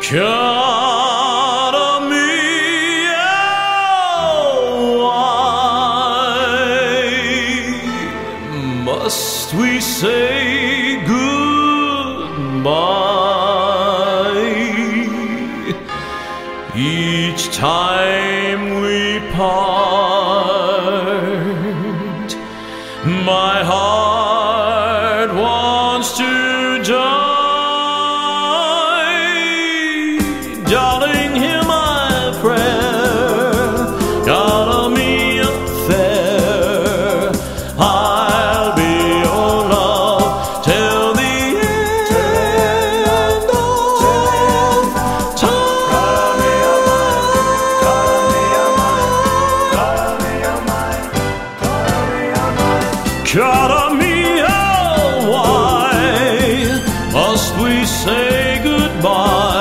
Cara mia, why must we say goodbye each time we part? My heart wants to die. Darling, hear my prayer. Cara mia fair, I'll be your love till the end of time. Cara mia, why must we say goodbye?